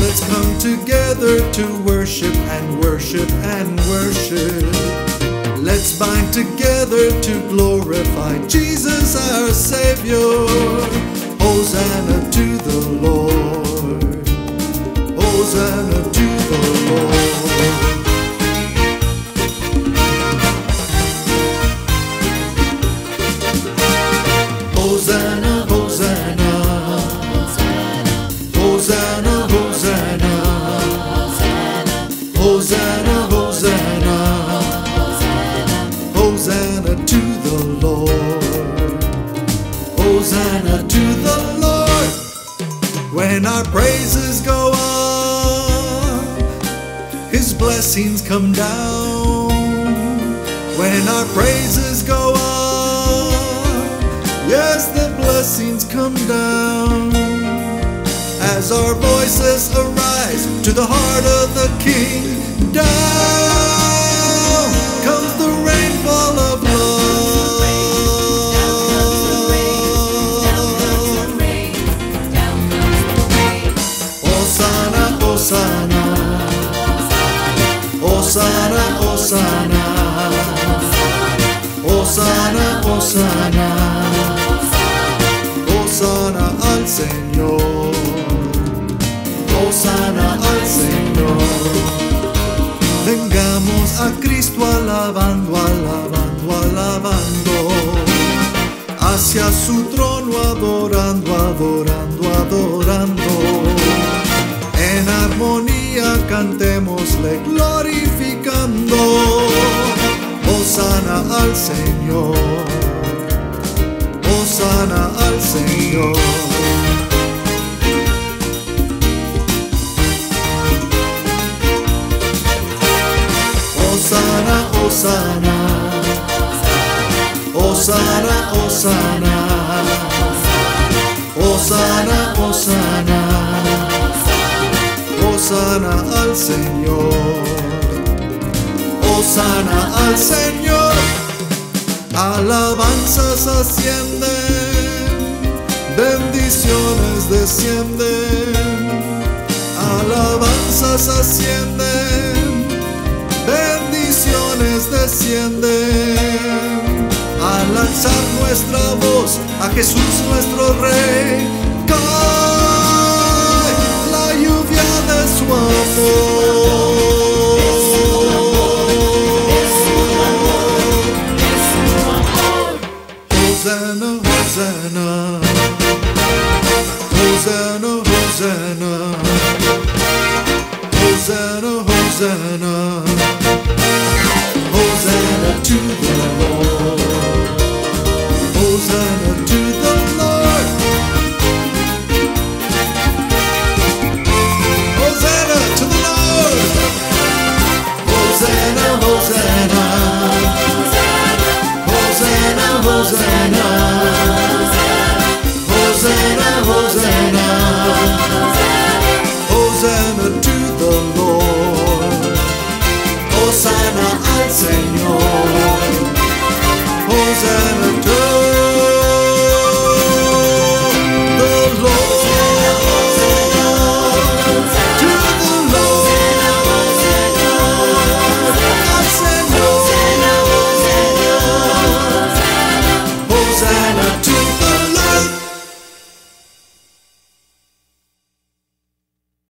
Let's come together to worship and worship and worship. Let's bind together to glorify Jesus our Savior. Hosanna to the Lord. Hosanna to the Lord. Hosanna, Hosanna, Hosanna, Hosanna, Hosanna, Hosanna, Hosanna to the Lord. Hosanna to the Lord. When our praises go up, His blessings come down. When our praises go up, yes, the blessings come down. As our voices arise to the heart of the King, down comes the rainfall of love. Hosanna, Hosanna, Hosanna, Hosanna, Hosanna, Hosanna, Hosanna al Señor. Hosanna al Señor. Vengamos a Cristo alabando, alabando, alabando. Hacia su trono adorando, adorando, adorando. En armonía cantémosle glorificando. Hosanna al Señor. Hosanna al Señor. Hosanna, Hosanna, Hosanna, Hosanna, Hosanna, Hosanna, Hosanna al Señor. Hosanna al Señor. Alabanzas ascienden, bendiciones descienden. Alabanzas ascienden, bendiciones descienden. Al alzar nuestra voz a Jesús nuestro Rey, cae la lluvia de su amor. Hosanna, Hosanna, Hosanna, Hosanna, Hosanna, Hosanna, Hosanna to the Lord. Hosanna to the Lord. Hosanna to the Lord. Hosanna, Hosanna, Hosanna, Hosanna, Hosanna, Hosanna, Hosanna to the Lord. Hosanna al Señor. Hosanna to